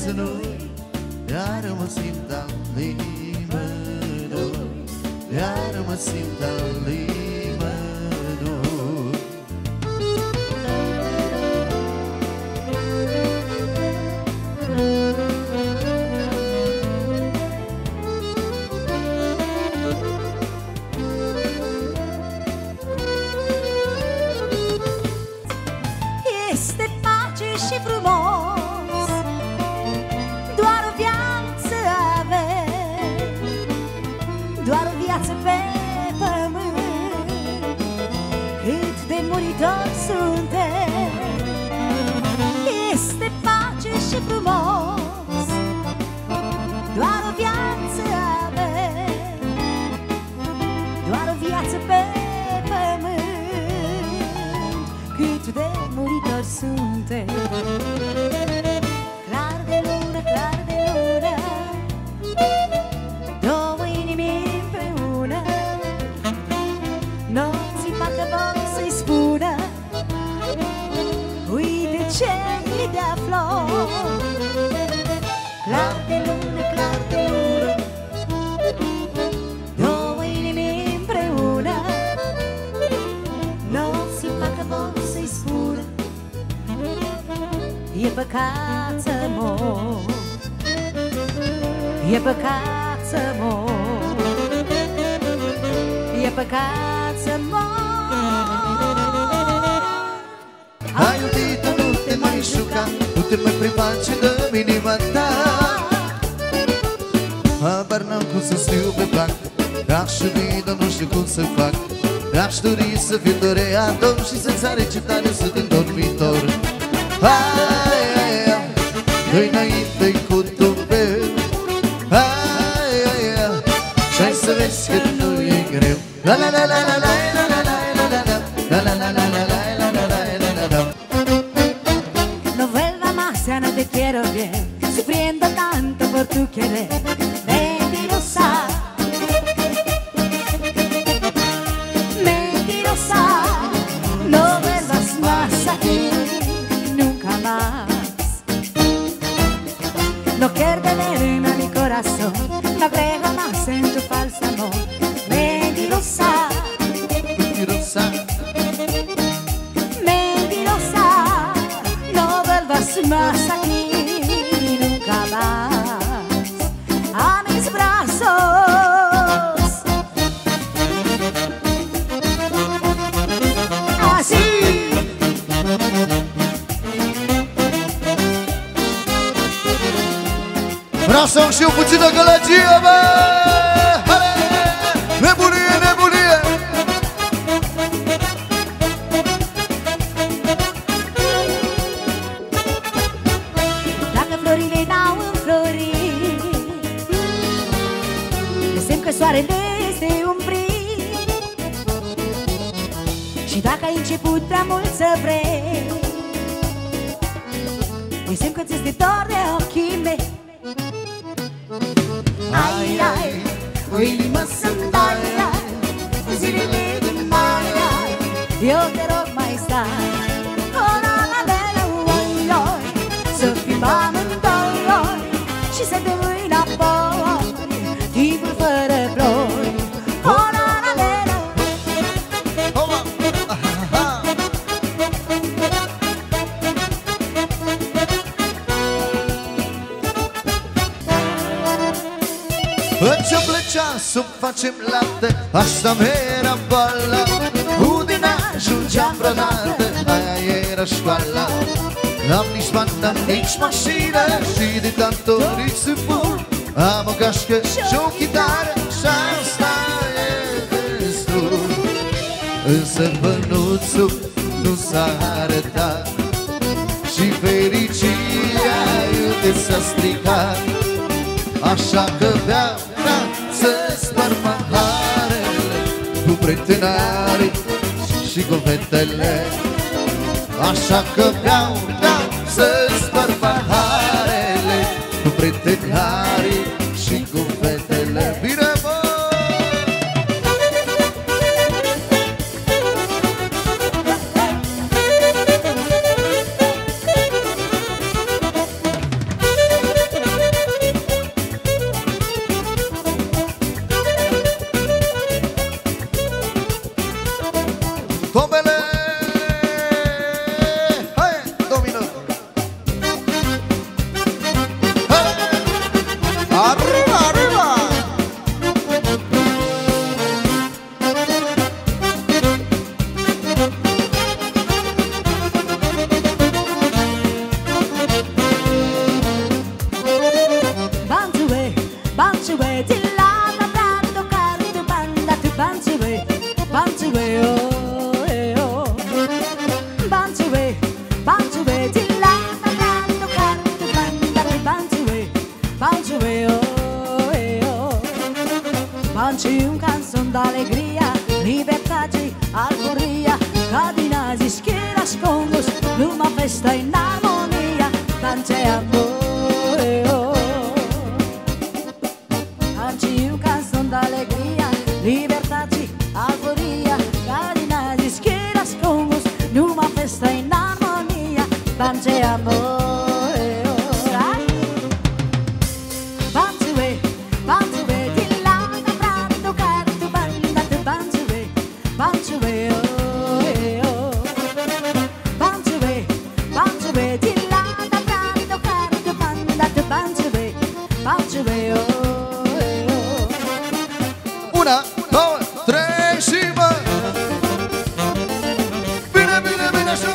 noi, iar mă simt al nimănui, iar mă simt al nimănui. Este pace și frumos, doar o viață avem, doar o viață pe pământ, cât de muritori suntem. Este pace și frumos, doar o viață avem, doar o viață pe pământ, cât de muritori suntem. Clar de lună, clar de lună, două inimi împreună, nopții parcă vor să-i spună, uite ce îi dea flori. Clar de lună, clar de lună, două inimi împreună, nopții parcă vor să-i spună, e păcat să mor, e păcat să mor, e păcat să mor. Hai, iubito, nu te mai juca, nu te mai preface de inima ta. Habar n-am cum să scriu pe plac, aș iubi, dar nu știu cum să fac. Aș dori să fiu toreador și să-ți arăt ce tare sunt în dormitor. Hai, dă-i înainte cu tupeu, hai, și-ai să vezi că nu e greu. La la la la la la la la la la la la la la la la la. No vuelva más, ya no te quiero bien, sufriendo tanto por tu querer, mentirosa, mentirosa, no vuelvas más aquí, nunca más. No quiero tener a mi corazón, no creo más en tu falso amor, mentirosa, Mentirosa, mentirosa, no vuelvas más aquí, nunca más a mis brazos. Así. vreau să-mi știu puțină gălăgie, bă! Nebunie, nebunie! Dacă florile n-au înflorit, de semn că soarele este umbrit, și dacă ai început prea mult să vrei, de semn că ți-este dor de ochii mei. Ai, ai, o inimă să-mi dai, ai, în zilele din mai, ai, eu te rog mai stai. O, la, la, la, la, oi, oi, să fim amândoi și să dăm înapoi timpul fără ploi. O, la, la, la, la. Ce plăcea să facem lapte, asta mi-era boala. Unde n-ajungeam vreodată, aia era școala. N-am nici bani, n-am nici mașină, și de tanto ori să pun, am o gașcă și o chitară, și asta e destul. Însă bănuțul nu s-a arătat și fericirea iute s-a stricat. Așa că vreau să-ți spăr paharele cu prietenarii și cu fetele. Așa că vreau să-ți spăr paharele cu prietenarii și cu fetele. Bine, mă! son de alegria, liberdade, alforria. Cadinazes que las congos, numa festa em harmonia. Tante amor, ante o canção da alegria, liberdade, alforria. Cadinazes que las congos, numa festa em harmonia. Tante amor. Una, due, tre, și mă! Bine, bine, bine așa!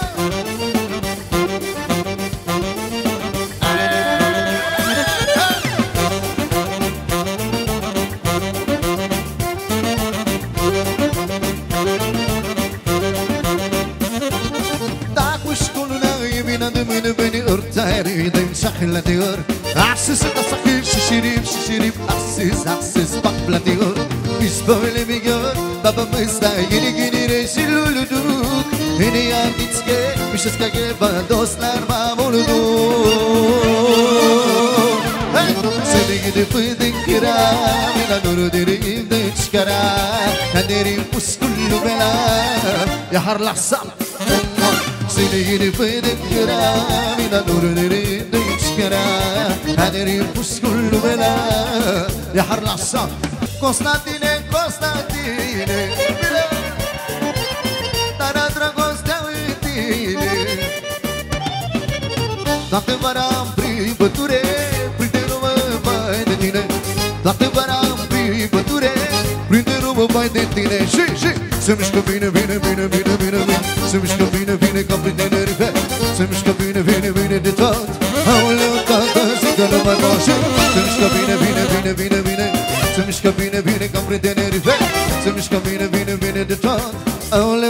Dacă școlul e bine de mâine bine urtare de șahla de ori. Astăzi da sahib și șirip astăzi bak platiyor. Biz böyle mi gör baba mızda gini reşiluluduk. Heni yanditske mişeska geba dostlar mamuludu. Seni gidip pıdın kira mina nuru derim de çıkara. Kaderim puskullu bela yaharlaksam. Seni gidip pıdın kira mina nuru derim de çıkara. Kaderim puskullu bela yaharlaksam. Constantine, Constantine, dar dragostea în tine. Toate vara în primăture, prinde-o mai de tine. Toate vara în primăture, prinde-o mai de tine. Și se mișcă bine, bine, bine, bine, bine, bine. Se mișcă bine, bine, ca prin Tenerife. Se mișcă bine, bine, bine de tot. Aoleu, tată, zică nu mai moșe. Se mișcă bine, bine, bine, bine, bine. Se mișcă bine, bine, ca prin Tenerife. Se mișcă bine, bine, bine de tot. Aoleu.